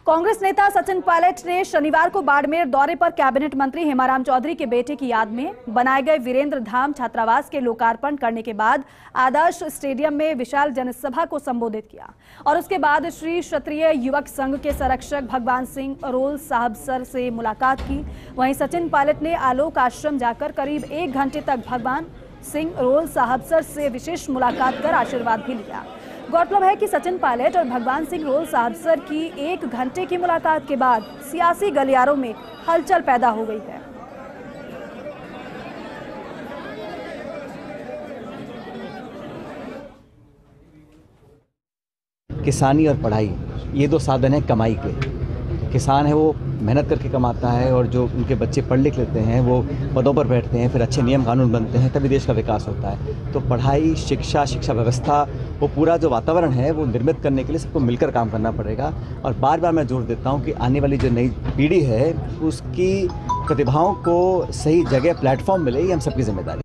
कांग्रेस नेता सचिन पायलट ने शनिवार को बाड़मेर दौरे पर कैबिनेट मंत्री हेमाराम चौधरी के बेटे की याद में बनाए गए वीरेंद्र धाम छात्रावास के लोकार्पण करने के बाद आदर्श स्टेडियम में विशाल जनसभा को संबोधित किया और उसके बाद श्री क्षत्रिय युवक संघ के संरक्षक भगवान सिंह रोल साहब सर से मुलाकात की। वहीं सचिन पायलट ने आलोक आश्रम जाकर करीब 1 घंटे तक भगवान सिंह रोल साहब सर से विशेष मुलाकात कर आशीर्वाद भी लिया। गौरतलब है कि सचिन पायलट और भगवान सिंह रोल साहब सर की 1 घंटे की मुलाकात के बाद सियासी गलियारों में हलचल पैदा हो गई है। किसानी और पढ़ाई ये 2 साधन हैं कमाई के। किसान है वो मेहनत करके कमाता है और जो उनके बच्चे पढ़ लिख लेते हैं वो पदों पर बैठते हैं, फिर अच्छे नियम कानून बनते हैं, तभी देश का विकास होता है। तो पढ़ाई, शिक्षा व्यवस्था, वो पूरा जो वातावरण है वो निर्मित करने के लिए सबको मिलकर काम करना पड़ेगा। और बार बार मैं जोर देता हूँ कि आने वाली जो नई पीढ़ी है उसकी प्रतिभाओं को सही जगह प्लेटफॉर्म मिले, ये हम सबकी जिम्मेदारी है।